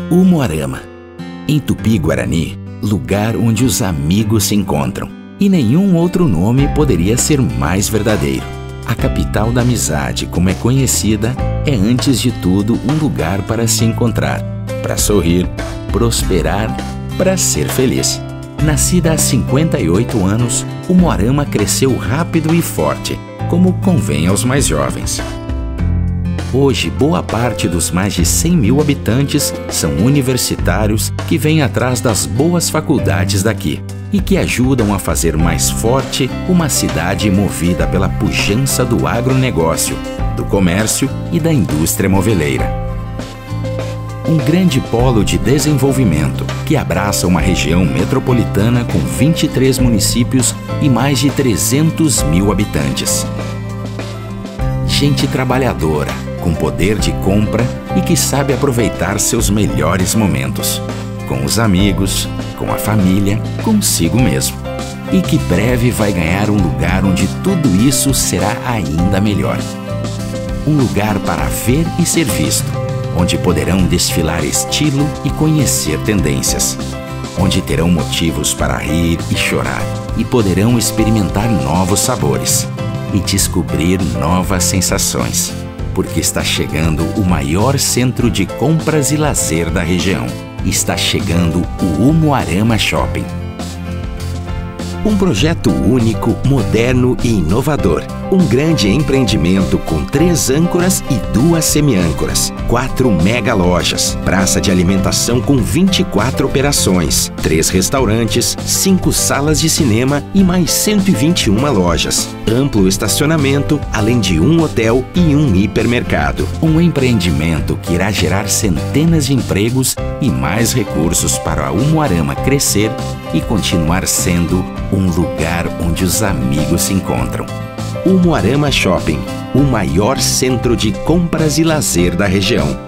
Umuarama. Em Tupi-Guarani, lugar onde os amigos se encontram. E nenhum outro nome poderia ser mais verdadeiro. A capital da amizade, como é conhecida, é antes de tudo um lugar para se encontrar, para sorrir, prosperar, para ser feliz. Nascida há 58 anos, Umuarama cresceu rápido e forte, como convém aos mais jovens. Hoje, boa parte dos mais de 100 mil habitantes são universitários que vêm atrás das boas faculdades daqui e que ajudam a fazer mais forte uma cidade movida pela pujança do agronegócio, do comércio e da indústria moveleira. Um grande polo de desenvolvimento que abraça uma região metropolitana com 23 municípios e mais de 300 mil habitantes. Gente trabalhadora, com poder de compra e que sabe aproveitar seus melhores momentos. Com os amigos, com a família, consigo mesmo. E que breve vai ganhar um lugar onde tudo isso será ainda melhor. Um lugar para ver e ser visto, onde poderão desfilar estilo e conhecer tendências. Onde terão motivos para rir e chorar e poderão experimentar novos sabores e descobrir novas sensações. Porque está chegando o maior centro de compras e lazer da região. Está chegando o Umuarama Shopping. Um projeto único, moderno e inovador. Um grande empreendimento com 3 âncoras e 2 semi-âncoras. 4 mega lojas. Praça de alimentação com 24 operações. 3 restaurantes, 5 salas de cinema e mais 121 lojas. Amplo estacionamento, além de um hotel e um hipermercado. Um empreendimento que irá gerar centenas de empregos e mais recursos para a Umuarama crescer e continuar sendo um lugar onde os amigos se encontram. Umuarama Shopping, o maior centro de compras e lazer da região.